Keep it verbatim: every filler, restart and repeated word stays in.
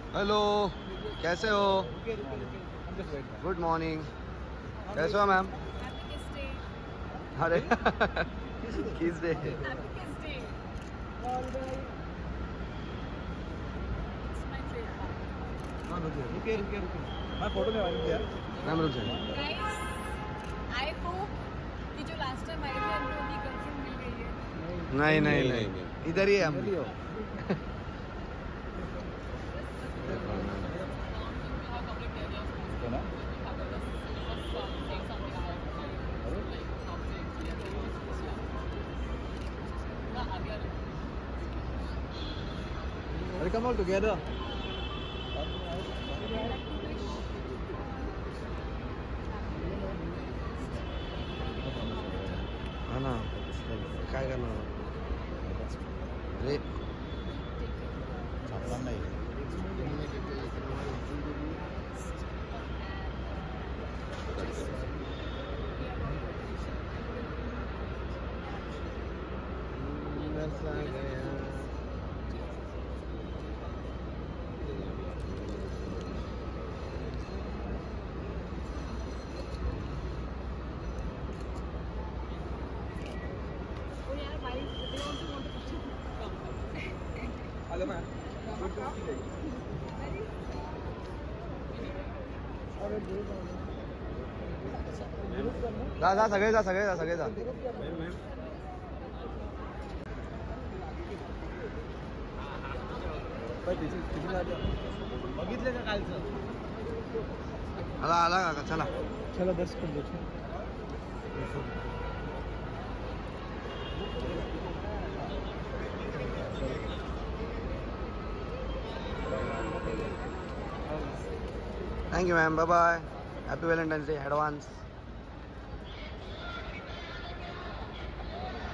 Hello, कैसे हो? Good morning. कैसे हो मैम? अरे किस डे? रुकिए रुकिए रुकिए मैं फोटो ले वाली यार। मैम रुक जाइए। गाइस, आई होप कि जो लास्ट टाइम आए थे उनको उनकी गर्लफ्रेंड मिल गई है। नहीं नहीं नहीं, इधर ही है हम। We'll come all together. है ना, काय करणार? अरे छापला नाही। जा जा सगळे जा सगळे जा सगळे जा। बघितलं का कालचं? आला आला काका, चला चला बस कर दो। Thank you ma'am, bye bye, happy valentine's day advance.